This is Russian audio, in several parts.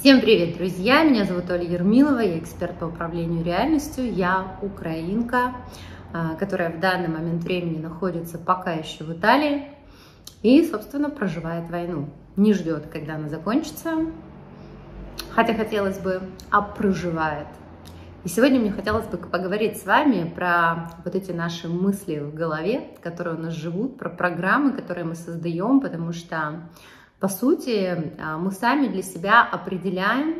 Всем привет, друзья! Меня зовут Оля Ермилова, я эксперт по управлению реальностью, я украинка, которая в данный момент времени находится пока еще в Италии и, собственно, проживает войну. Не ждет, когда она закончится, хотя хотелось бы, а проживает. И сегодня мне хотелось бы поговорить с вами про вот эти наши мысли в голове, которые у нас живут, про программы, которые мы создаем, потому что, по сути, мы сами для себя определяем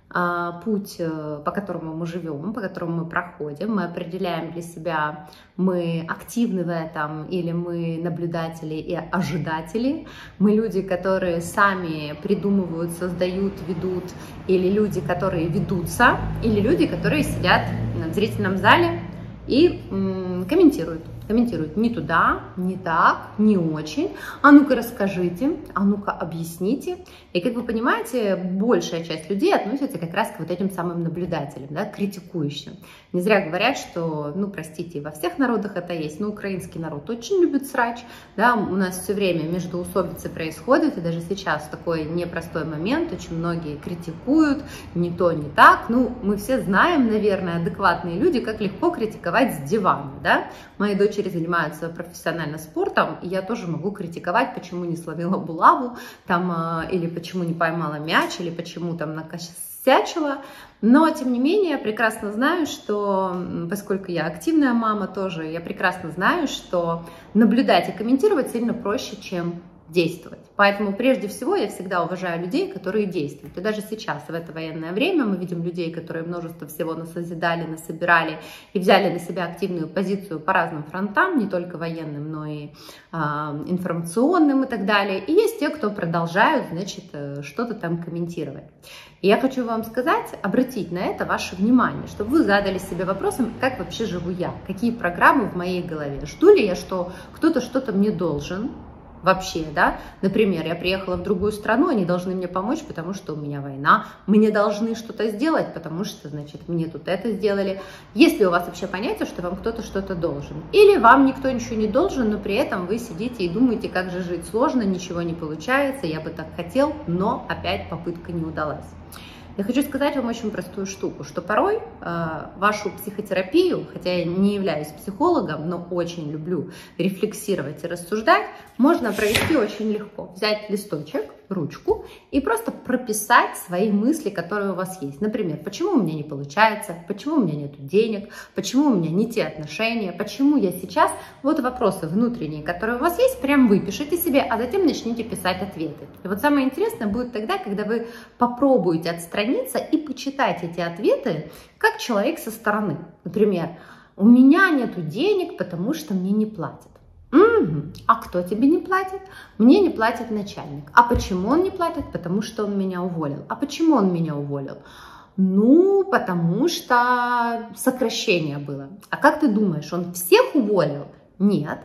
путь, по которому мы живем, по которому мы проходим. Мы определяем для себя, мы активны в этом или мы наблюдатели и ожидатели. Мы люди, которые сами придумывают, создают, ведут, или люди, которые ведутся, или люди, которые сидят в зрительном зале и комментируют. Комментируют не туда, не так, не очень. А ну-ка расскажите, а ну-ка объясните. И как вы понимаете, большая часть людей относится как раз к вот этим самым наблюдателям, да, критикующим. Не зря говорят, что, ну простите, во всех народах это есть, но украинский народ очень любит срач. Да, у нас все время междоусобицы происходят, и даже сейчас в такой непростой момент очень многие критикуют, не то, не так. Ну, мы все знаем, наверное, адекватные люди, как легко критиковать с дивана, да. Мои дочери занимаются профессионально спортом, и я тоже могу критиковать, почему не словила булаву, там, или почему не поймала мяч, или почему там накосячила. Но, тем не менее, я прекрасно знаю, что, поскольку я активная мама тоже, я прекрасно знаю, что наблюдать и комментировать сильно проще, чем действовать. Поэтому прежде всего я всегда уважаю людей, которые действуют. И даже сейчас, в это военное время, мы видим людей, которые множество всего насозидали, насобирали и взяли на себя активную позицию по разным фронтам, не только военным, но и информационным и так далее. И есть те, кто продолжают, значит, что-то там комментировать. И я хочу вам сказать, обратить на это ваше внимание, чтобы вы задали себе вопросом, как вообще живу я, какие программы в моей голове. Жду ли я, что кто-то что-то мне должен? Вообще, да, например, я приехала в другую страну, они должны мне помочь, потому что у меня война, мне должны что-то сделать, потому что, значит, мне тут это сделали. Есть ли у вас вообще понятие, что вам кто-то что-то должен? Или вам никто ничего не должен, но при этом вы сидите и думаете, как же жить сложно, ничего не получается, я бы так хотел, но опять попытка не удалась. Я хочу сказать вам очень простую штуку, что порой вашу психотерапию, хотя я не являюсь психологом, но очень люблю рефлексировать и рассуждать, можно провести очень легко. Взять листочек, ручку и просто прописать свои мысли, которые у вас есть. Например, почему у меня не получается, почему у меня нет денег, почему у меня не те отношения, почему я сейчас... Вот вопросы внутренние, которые у вас есть, прям выпишите себе, а затем начните писать ответы. И вот самое интересное будет тогда, когда вы попробуете отстраниться и почитать эти ответы как человек со стороны. Например, у меня нету денег, потому что мне не платят. А кто тебе не платит? Мне не платит начальник. А почему он не платит? Потому что он меня уволил. А почему он меня уволил? Ну, потому что сокращение было. А как ты думаешь, он всех уволил? Нет.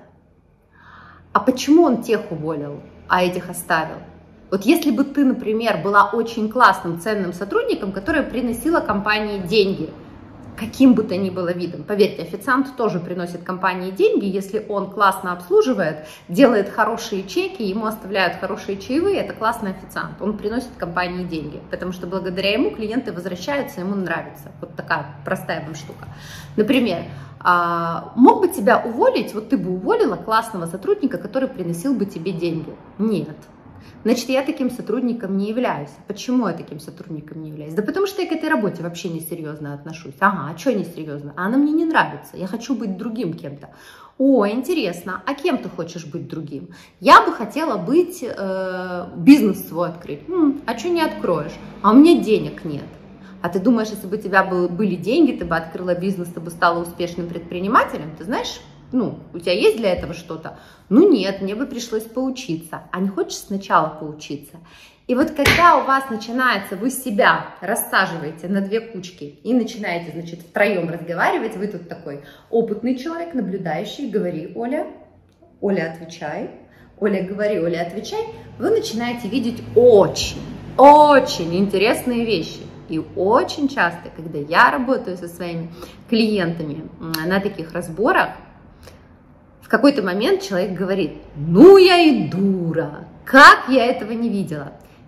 А почему он тех уволил, а этих оставил? Вот если бы ты, например, была очень классным, ценным сотрудником, которая приносила компании деньги, каким бы то ни было видом. Поверьте, официант тоже приносит компании деньги, если он классно обслуживает, делает хорошие чеки, ему оставляют хорошие чаевые, это классный официант, он приносит компании деньги, потому что благодаря ему клиенты возвращаются, ему нравится. Вот такая простая вам штука. Например, мог бы тебя уволить, вот ты бы уволила классного сотрудника, который приносил бы тебе деньги? Нет. Значит, я таким сотрудником не являюсь. Почему я таким сотрудником не являюсь? Да потому что я к этой работе вообще несерьезно отношусь. Ага, а что несерьезно? Она мне не нравится. Я хочу быть другим кем-то. О, интересно, а кем ты хочешь быть другим? Я бы хотела быть, бизнес свой открыть. А что не откроешь? А у меня денег нет. А ты думаешь, если бы у тебя были деньги, ты бы открыла бизнес, ты бы стала успешным предпринимателем? Ты знаешь, ну, у тебя есть для этого что-то? Ну нет, мне бы пришлось поучиться. А не хочешь сначала поучиться? И вот когда у вас начинается, вы себя рассаживаете на две кучки и начинаете, значит, втроем разговаривать, вы тут такой опытный человек, наблюдающий, говори, Оля, Оля, отвечай, Оля, говори, Оля, отвечай, вы начинаете видеть очень интересные вещи. И очень часто, когда я работаю со своими клиентами на таких разборах, в какой-то момент человек говорит: ну я и дура, как я этого не видела.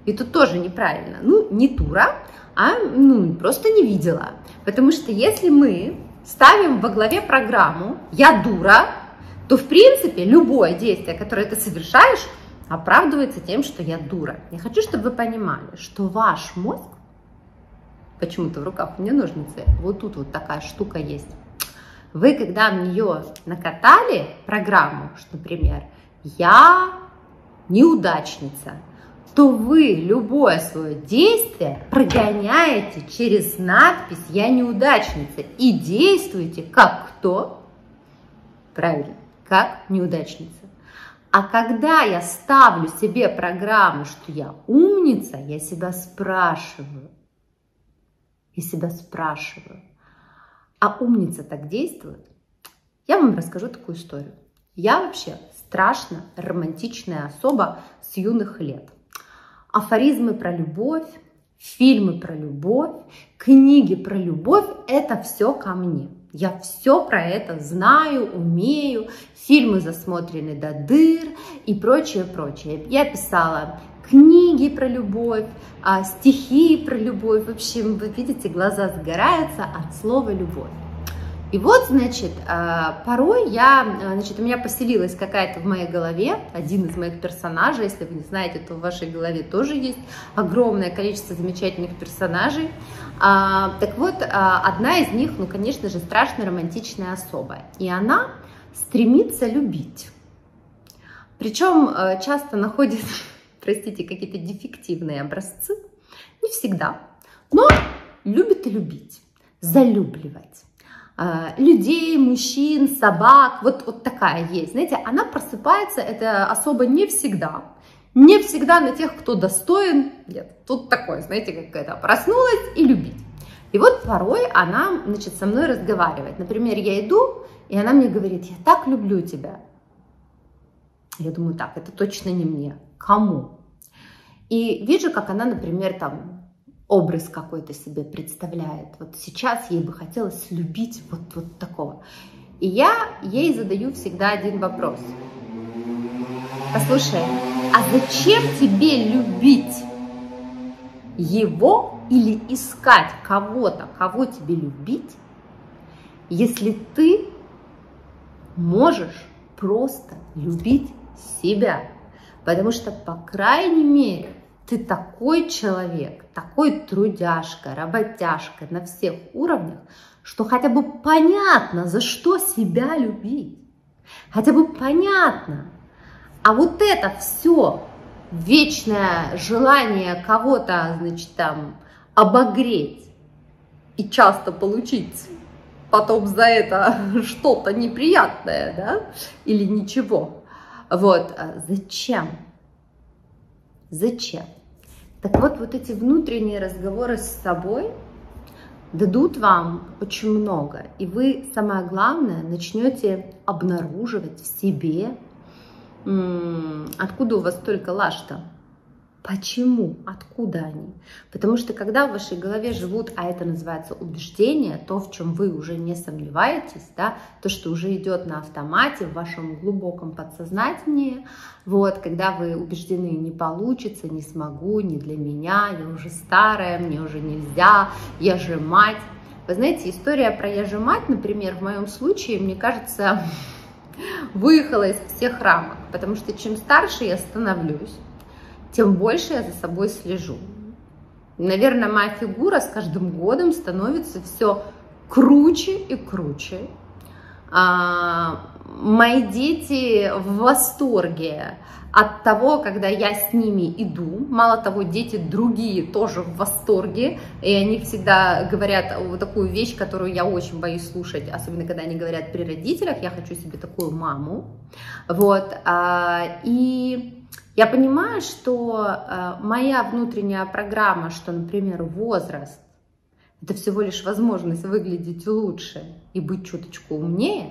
И тут тоже неправильно. Ну, не дура, а просто не видела. Потому что если мы ставим во главе программу «я дура», то, в принципе, любое действие, которое ты совершаешь, оправдывается тем, что я дура. Я хочу, чтобы вы понимали, что ваш мозг, почему-то в руках у меня ножницы, вот тут вот такая штука есть. Вы, когда в нее накатали программу, что, например, «я неудачница», то вы любое свое действие прогоняете через надпись «я неудачница» и действуете как кто? Правильно, как неудачница. А когда я ставлю себе программу, что я умница, я себя спрашиваю, а умница так действует? Я вам расскажу такую историю. Я вообще страшно романтичная особа с юных лет. Афоризмы про любовь, фильмы про любовь, книги про любовь – это все ко мне. Я все про это знаю, умею, фильмы засмотрены до дыр и прочее, прочее. Я писала книги про любовь, стихи про любовь. В общем, вы видите, глаза загораются от слова «любовь». И вот, значит, порой у меня поселилась какая-то в моей голове, один из моих персонажей, если вы не знаете, то в вашей голове тоже есть огромное количество замечательных персонажей. Так вот, одна из них, конечно же, страшно романтичная особа, и она стремится любить. Причем часто находит, простите, какие-то дефективные образцы, не всегда, но любит и любить, залюбливать. Людей, мужчин, собак, вот такая есть. Знаете, она просыпается, это особо не всегда на тех, кто достоин. Нет, тут такое, знаете, как это, проснулась и любить. И вот порой она, значит, со мной разговаривает. Например, я иду, и она мне говорит: я так люблю тебя. Я думаю, так, это точно не мне. Кому? И вижу, как она, например, там образ какой-то себе представляет. Вот сейчас ей бы хотелось любить вот такого. И я ей задаю всегда один вопрос. Послушай, а зачем тебе любить его или искать кого-то, кого тебе любить, если ты можешь просто любить себя? Потому что, по крайней мере, ты такой человек, такой трудяжка, работяжка на всех уровнях, что хотя бы понятно, за что себя любить. Хотя бы понятно. А вот это все вечное желание кого-то, значит, там обогреть и часто получить потом за это что-то неприятное, да, или ничего. Вот, зачем? Зачем? Так вот эти внутренние разговоры с собой дадут вам очень много. И вы, самое главное, начнете обнаруживать в себе, откуда у вас столько лаж-то. Почему? Откуда они? Потому что когда в вашей голове живут, а это называется убеждение, то, в чем вы уже не сомневаетесь, да, то, что уже идет на автомате в вашем глубоком подсознании, вот, когда вы убеждены: не получится, не смогу, не для меня, я уже старая, мне уже нельзя, я же мать. Вы знаете, история про «я же мать», например, в моем случае, мне кажется, выехала из всех рамок, потому что чем старше я становлюсь, тем больше я за собой слежу. Наверное, моя фигура с каждым годом становится все круче и круче. Мои дети в восторге от того, когда я с ними иду. Мало того, дети другие тоже в восторге. И они всегда говорят вот такую вещь, которую я очень боюсь слушать, особенно когда они говорят при родителях: я хочу себе такую маму. Вот. И я понимаю, что моя внутренняя программа, что, например, возраст – это всего лишь возможность выглядеть лучше и быть чуточку умнее,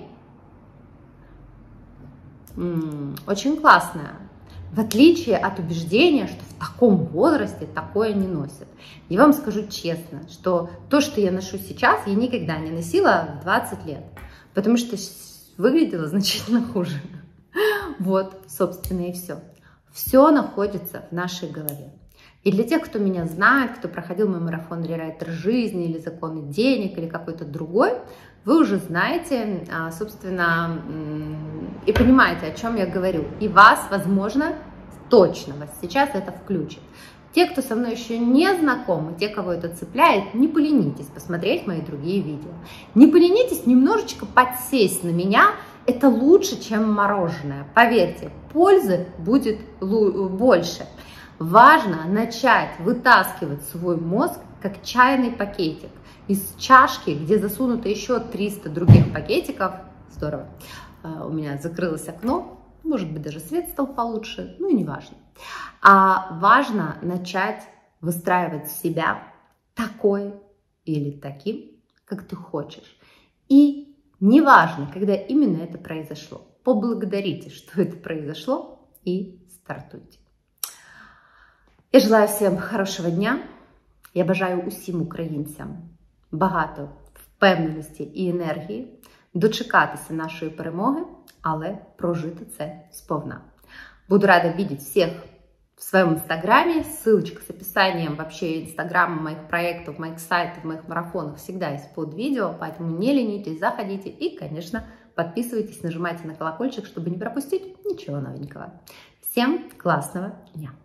очень классная. В отличие от убеждения, что в таком возрасте такое не носят. Я вам скажу честно, что то, что я ношу сейчас, я никогда не носила в 20 лет, потому что выглядела значительно хуже. Вот, собственно, и все. Все находится в нашей голове. И для тех, кто меня знает, кто проходил мой марафон «Рерайтер жизни» или «Законы денег» или какой-то другой, вы уже знаете, собственно, и понимаете, о чем я говорю. И вас, возможно, точно вас сейчас это включит. Те, кто со мной еще не знакомы, те, кого это цепляет, не поленитесь посмотреть мои другие видео. Не поленитесь немножечко подсесть на меня. Это лучше, чем мороженое. Поверьте, пользы будет больше. Важно начать вытаскивать свой мозг, как чайный пакетик, из чашки, где засунуто еще 300 других пакетиков. Здорово. У меня закрылось окно. Может быть, даже свет стал получше. Ну и не важно. А важно начать выстраивать себя такой или таким, как ты хочешь. И неважно, когда именно это произошло. Поблагодарите, что это произошло, и стартуйте. Я желаю всім хорошого дня. Я бажаю усім українцям багато впевненості і енергії, дочекатися нашої перемоги, але прожити це сповна. Буду рада видеть всех в своем инстаграме. Ссылочка с описанием вообще инстаграма, моих проектов, моих сайтов, моих марафонов всегда есть под видео, поэтому не ленитесь, заходите и, конечно, подписывайтесь, нажимайте на колокольчик, чтобы не пропустить ничего новенького. Всем классного дня!